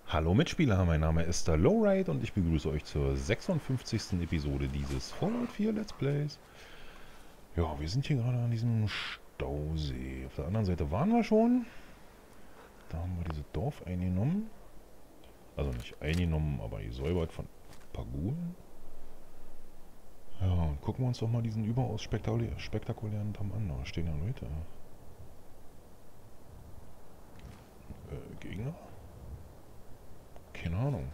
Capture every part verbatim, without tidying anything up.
Hallo Mitspieler, mein Name ist der Lowride und ich begrüße euch zur sechsundfünfzigsten Episode dieses Fallout vier Let's Plays. Ja, wir sind hier gerade an diesem Stausee. Auf der anderen Seite waren wir schon. Da haben wir dieses Dorf eingenommen. Also nicht eingenommen, aber gesäubert von Pagulen. Ja, und gucken wir uns doch mal diesen überaus spektakulä spektakulären Damm an. Da stehen ja Leute. Äh, Gegner? Keine Ahnung.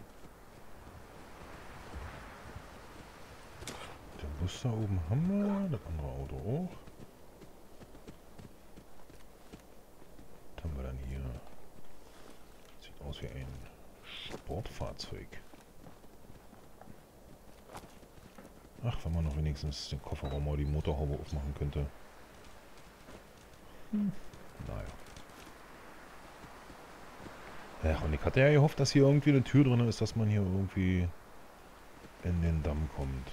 Den Bus da oben haben wir, das andere Auto auch. Was haben wir dann hier? Sieht aus wie ein Sportfahrzeug. Ach, wenn man noch wenigstens den Kofferraum oder die Motorhaube aufmachen könnte. Hm. Naja. Ja, und ich hatte ja gehofft, dass hier irgendwie eine Tür drin ist, dass man hier irgendwie in den Damm kommt.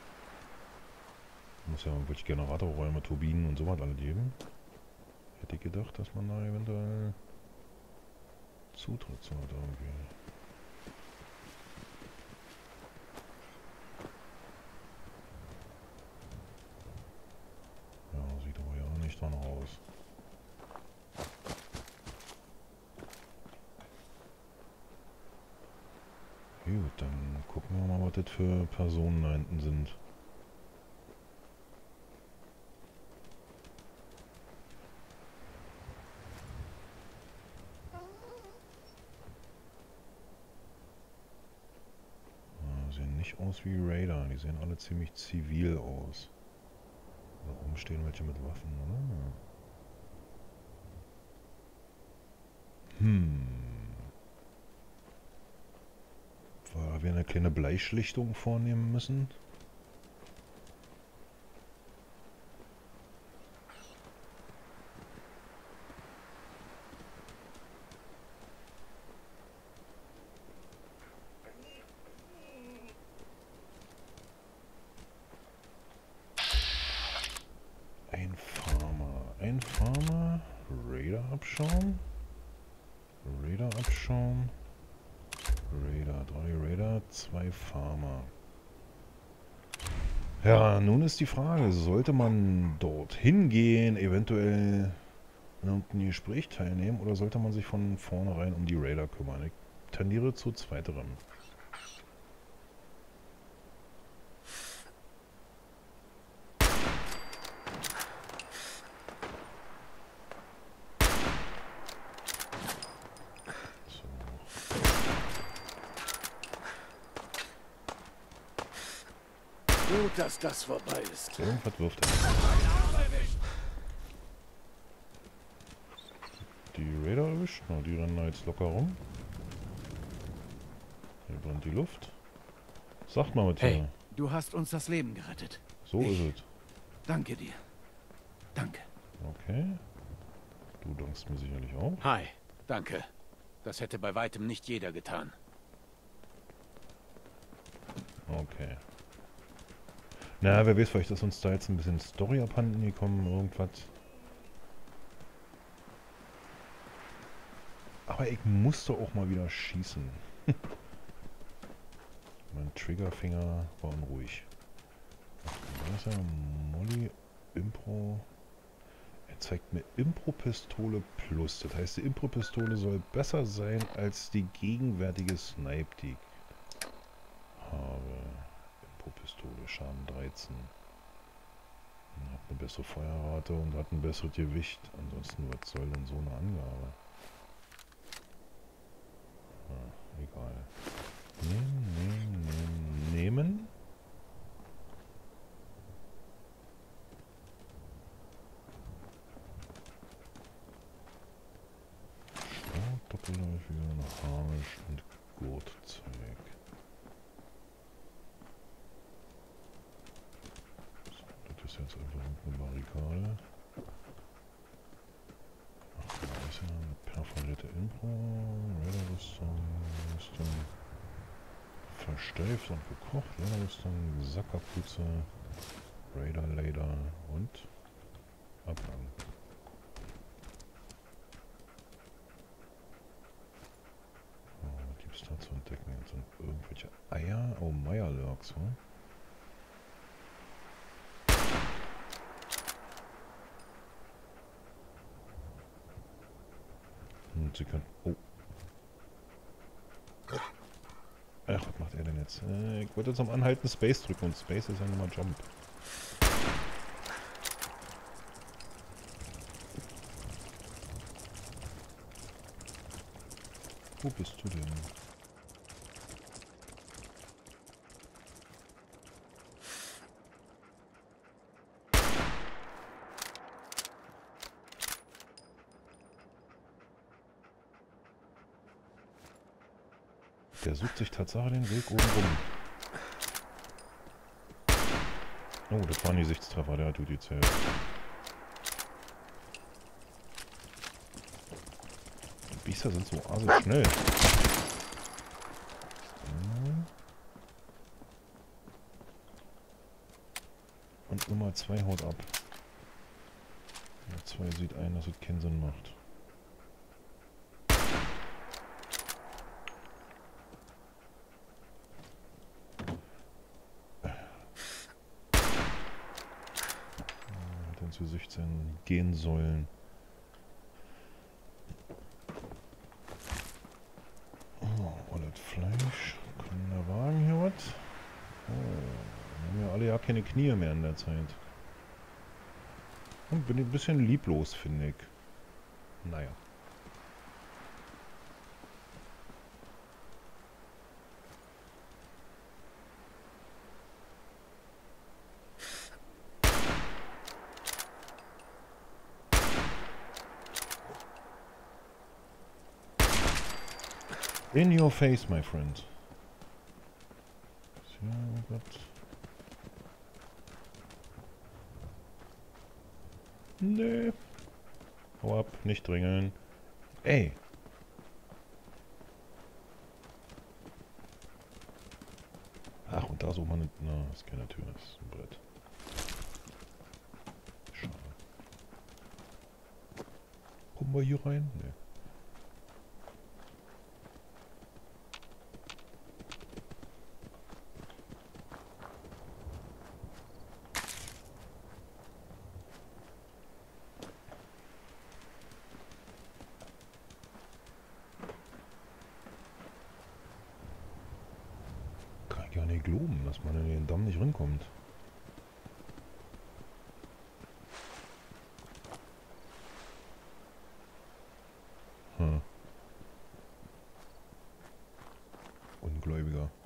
Muss ja irgendwelche Generatorräume, Turbinen und sowas alle geben. Hätte ich gedacht, dass man da eventuell Zutritt zu hat irgendwie. Ja, sieht aber ja nicht danach aus. Gut, dann gucken wir mal, was das für Personen da hinten sind. Ah, sehen nicht aus wie Raider, die sehen alle ziemlich zivil aus. Da oben stehen welche mit Waffen, oder? Hm. Weil wir eine kleine Bleischlichtung vornehmen müssen. Ein Farmer. Ein Farmer. Raider-Abschaum. Raider-Abschaum. Raider. Drei Raider, zwei Farmer. Ja, nun ist die Frage, sollte man dorthin gehen, eventuell in irgendein Gespräch teilnehmen, oder sollte man sich von vornherein um die Raider kümmern? Ich tendiere zu zweiterem. Gut, dass das vorbei ist. Irgendwas wirft er. Die Raider erwischt? Na, die rennen da jetzt locker rum. Hier brennt die Luft. Sagt mal mit Hey, hier. du hast uns das Leben gerettet. So ich ist es. Danke dir. Danke. Okay. Du dankst mir sicherlich auch. Hi. Danke. Das hätte bei weitem nicht jeder getan. Okay. Na, wer weiß, vielleicht ist uns da jetzt ein bisschen Story abhanden gekommen, irgendwas. Aber ich musste auch mal wieder schießen. Mein Triggerfinger war unruhig. Was ist ja Molly Impro. Er zeigt mir Impro-Pistole Plus. Das heißt, die Impro-Pistole soll besser sein als die gegenwärtige Snipe, die ich habe. Impro-Pistole, Schaden dreizehn. Hat eine bessere Feuerrate und hat ein besseres Gewicht. Ansonsten, was soll denn so eine Angabe? Ah, egal. Nehmen, nehmen, nehmen, nehmen. Start, Doppelläufige, Harnisch und Gurtzeug. So, das ist jetzt einfach eine Barrikade. Ach, da ist ja eine perforierte Impro, Raider-Rüstung, Rüstung. Versteift und gekocht, Lederrüstung, Sackkapuze, Raider, Lader und Abgang. Oh, was gibt's sind irgendwelche Eier. Oh, Meierlurks, hm? Und sie können... Oh. Ach, was macht er denn jetzt? Äh, ich wollte zum Anhalten Space drücken und Space ist ja nochmal Jump. Wo bist du denn? Der sucht sich tatsächlich den Weg oben rum. Oh, das waren die Sichtstreffer, der hat die zählt. Die Biester sind so asig schnell. Und Nummer zwei haut ab. Nummer zwei sieht ein, dass es keinen Sinn macht. Zu sechzehn gehen sollen. Oh, und das Fleisch. Kann der Wagen hier was? Oh, wir haben ja alle ja keine Knie mehr in der Zeit. Und bin ich ein bisschen lieblos, finde ich. Naja. In your face, my friend. So, Gott. Nee. Hau ab, nicht dringeln. Ey. Ach, und da ist oben eine... Na, ist keine Tür, das ist ein Brett. Schade. Kommen wir hier rein? Nee. Ja, nicht glauben, dass man in den Damm nicht rankommt. Hm. Ungläubiger.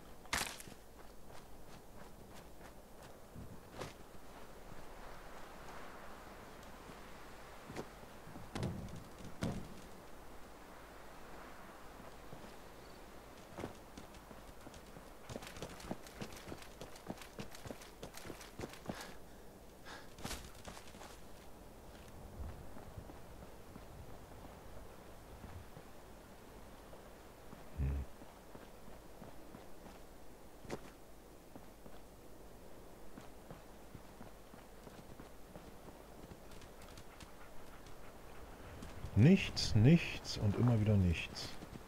Nichts, nichts und immer wieder nichts.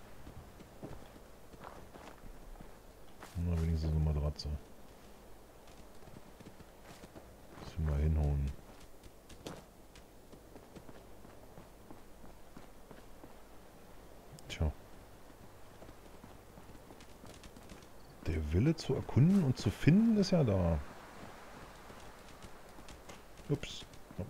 Na, wenigstens eine Matratze. Müssen wir mal hinhauen. Tja. Der Wille zu erkunden und zu finden ist ja da. Ups.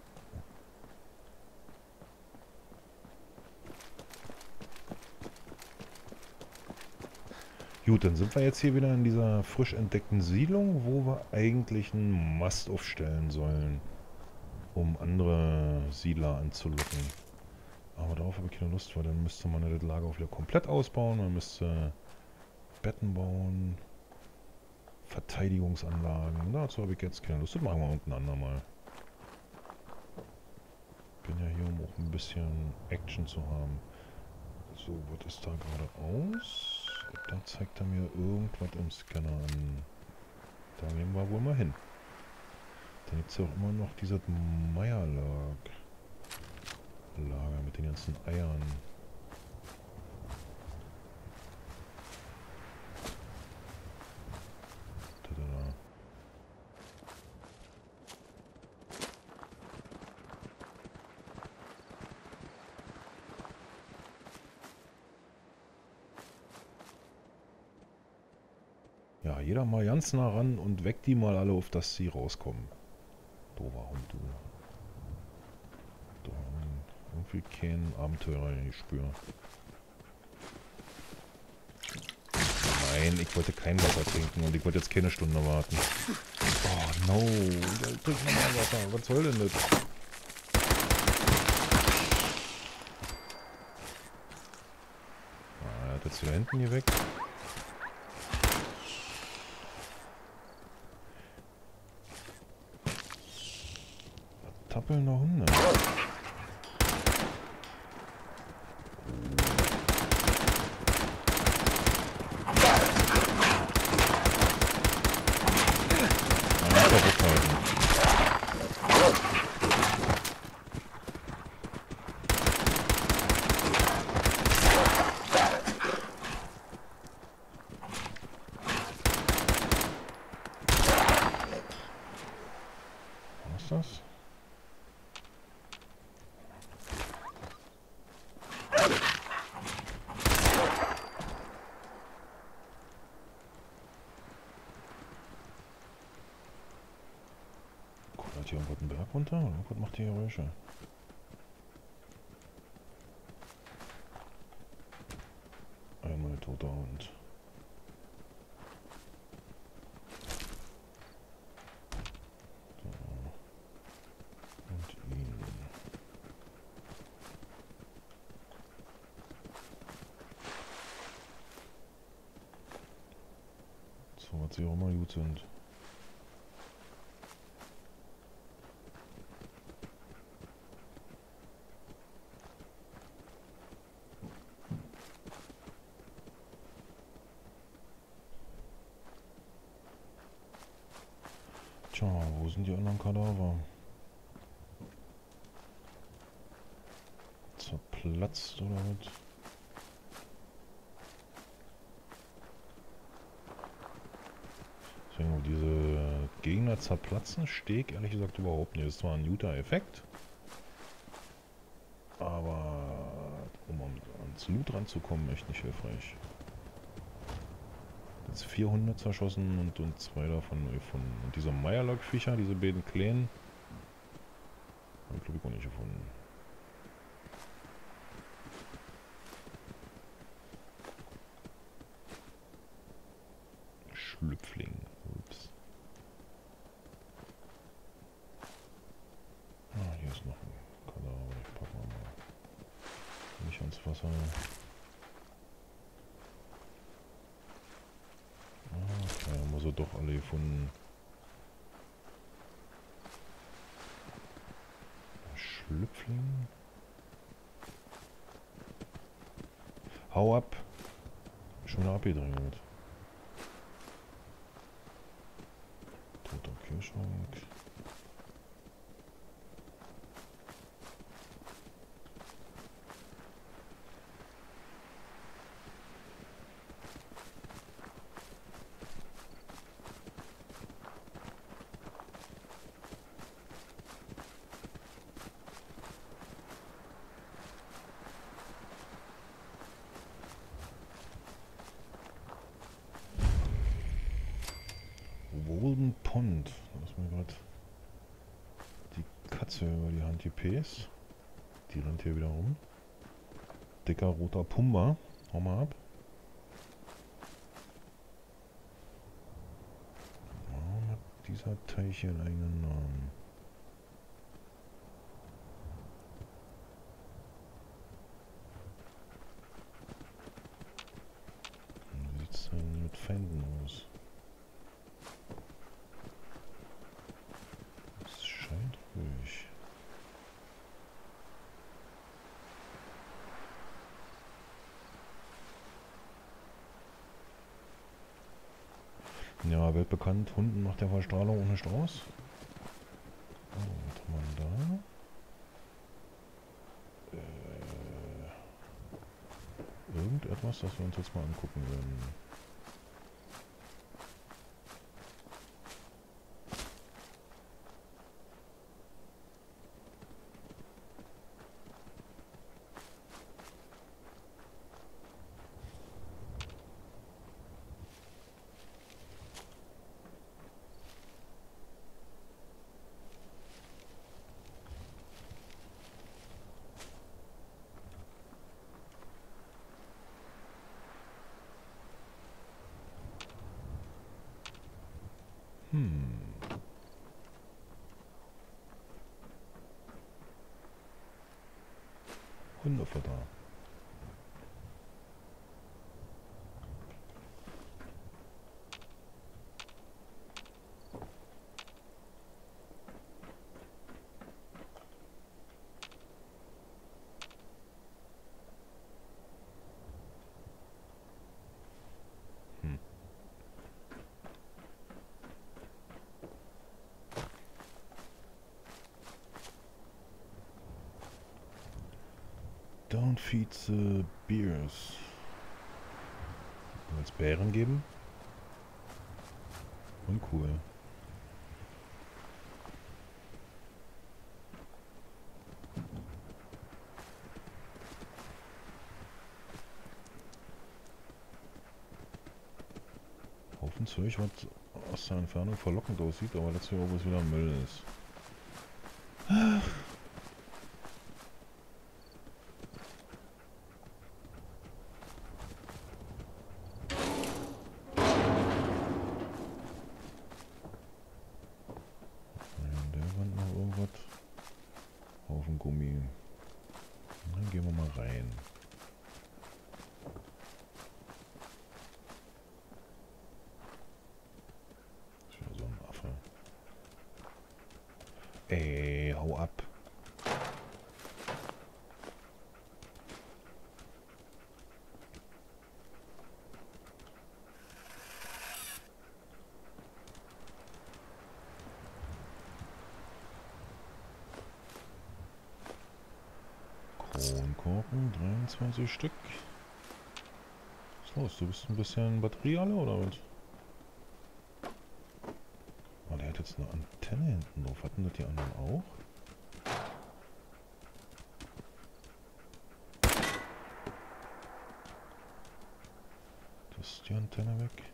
Gut, dann sind wir jetzt hier wieder in dieser frisch entdeckten Siedlung, wo wir eigentlich einen Mast aufstellen sollen, um andere Siedler anzulocken. Aber darauf habe ich keine Lust, weil dann müsste man das Lager auch wieder komplett ausbauen. Man müsste Betten bauen, Verteidigungsanlagen. Dazu habe ich jetzt keine Lust. Das machen wir irgendein andermal. Bin ja hier, um auch ein bisschen Action zu haben. So, was ist da gerade aus? Da zeigt er mir irgendwas im Scanner an. Da gehen wir wohl mal hin. Dann gibt es ja auch immer noch dieses Meierlager mit den ganzen Eiern. Ja, jeder mal ganz nah ran und weg die mal alle, auf dass sie rauskommen. Doofer Hund, du. Da irgendwie kein Abenteuer in die Spür. Nein, ich wollte kein Wasser trinken und ich wollte jetzt keine Stunde warten. Oh no, trink nochmal Wasser. Was soll denn das? Ah, er hat jetzt wieder hinten hier weg. Tappelnde Hunde. Was ist das? Kullert hier irgendwo den Berg runter? Oder irgendwas macht die Geräusche? Einmal toter Hund. So. Und ihn. So, was sie auch immer gut sind. Tja, wo sind die anderen Kadaver? Zerplatzt oder was? Deswegen, wo diese Gegner zerplatzen, stehe ich ehrlich gesagt überhaupt nicht. Das ist zwar ein guter Effekt, aber um ans Loot ranzukommen, echt nicht hilfreich. Jetzt vierhundert zerschossen und, und zwei davon gefunden. Und diese Meierlock-Viecher, diese beiden kleinen, habe ich glaube ich auch nicht gefunden. Schlüpfling. Ups. Ah, hier ist noch ein Kadaver. Ich packen wir mal nicht ans Wasser. Ah, okay, haben wir sie doch alle gefunden. Schlüpfling. Hau ab. Schon wieder abgedrängelt. Toter Kühlschrank. Walden Pond. Da ist mir gerade die Katze über die Hand gepäst. Die rennt hier wieder rum. Dicker roter Pumba. Hau mal ab. Warum hat dieser Teich hier einen eigenen Namen? Wie sieht es denn mit Feinden aus? Es scheint ruhig. Ja, weltbekannt, Hunden macht der Verstrahlung ohne Strauß. Oh, was haben wir da? Äh, irgendetwas, das wir uns jetzt mal angucken werden. Hundefutter. Hm. Don't feed the bears. Als Bären geben? Uncool. Haufen Zeug, was aus der Entfernung verlockend aussieht, aber letztlich auch was wieder Müll ist. An der Wand noch irgendwas. Haufen Gummi. Dann gehen wir mal rein. Das ist ja so ein Affe. Ey, hau ab. Kronkorken, dreiundzwanzig Stück. Was ist los? Du bist ein bisschen Batterie alle oder was? Oh, der hat jetzt eine Antenne hinten drauf. Hatten das die anderen auch? Das ist die Antenne weg.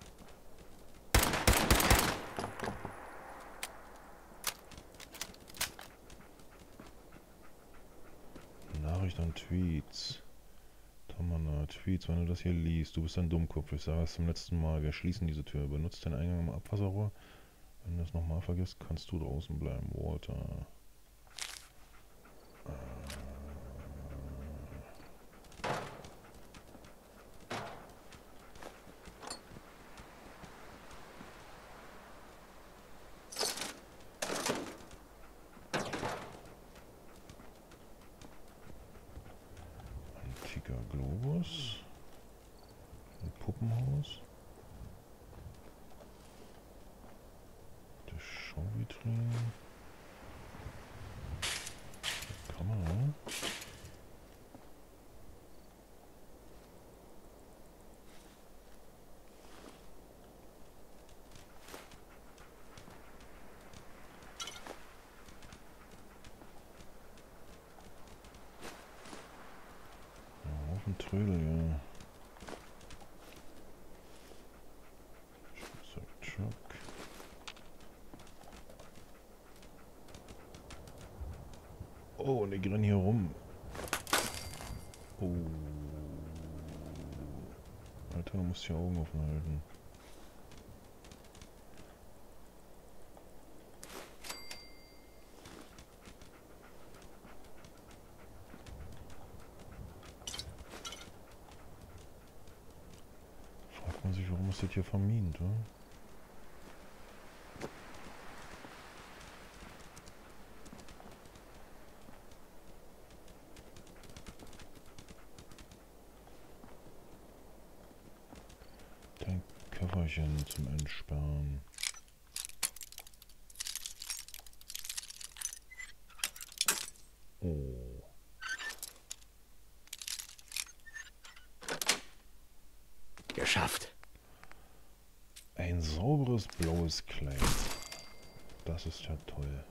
Nachricht an Tweets. Tamana, Tweets, wenn du das hier liest, du bist ein Dummkopf. Ich sage es zum letzten Mal, wir schließen diese Tür. Benutzt den Eingang im Abwasserrohr. Wenn du das nochmal vergisst, kannst du draußen bleiben, Walter. Antiker Globus. Ein Puppenhaus. Schauvitrine. Kamera. Ja, auf den Trödel, ja. Truck. Oh, und die rennen hier rum. Oh. Alter, du musst die Augen offen halten. Fragt man sich, warum ist das hier vermint, oder? Köfferchen zum Entsperren. Oh. Geschafft. Ein sauberes blaues Kleid. Das ist ja toll.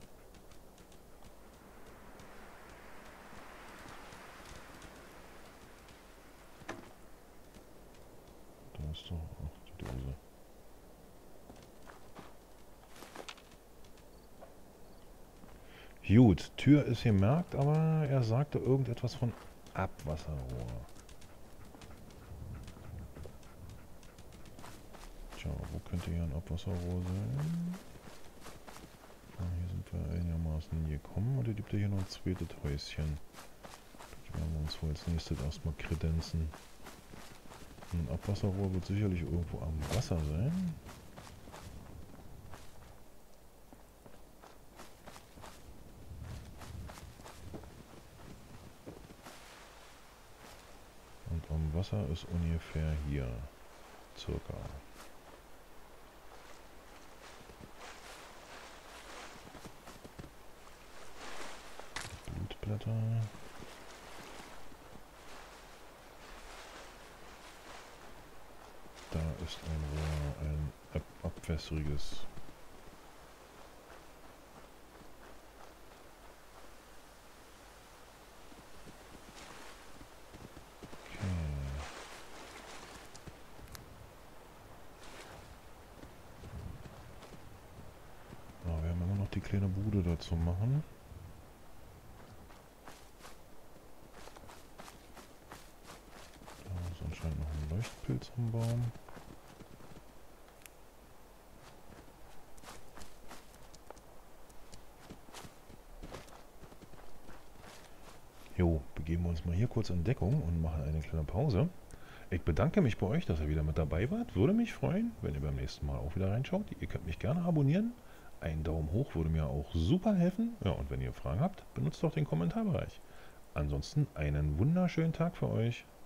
Da ist doch auch die Dose. Gut, Tür ist gemerkt, aber er sagte irgendetwas von Abwasserrohr. Tja, wo könnte hier ein Abwasserrohr sein? Ah, hier sind wir einigermaßen gekommen und er gibt ja hier noch ein zweites Häuschen. Das werden wir uns wohl als nächstes erstmal kredenzen. Ein Abwasserrohr wird sicherlich irgendwo am Wasser sein. Und am Wasser ist ungefähr hier. Circa. Blutblätter. Da ist ein Rohr, ein ab abwässriges. Die kleine Bude dazu machen. Da ist anscheinend noch ein Leuchtpilz am Baum. Jo, begeben wir uns mal hier kurz in Deckung und machen eine kleine Pause. Ich bedanke mich bei euch, dass ihr wieder mit dabei wart. Würde mich freuen, wenn ihr beim nächsten Mal auch wieder reinschaut. Ihr könnt mich gerne abonnieren. Ein Daumen hoch würde mir auch super helfen. Ja, und wenn ihr Fragen habt, benutzt doch den Kommentarbereich. Ansonsten einen wunderschönen Tag für euch.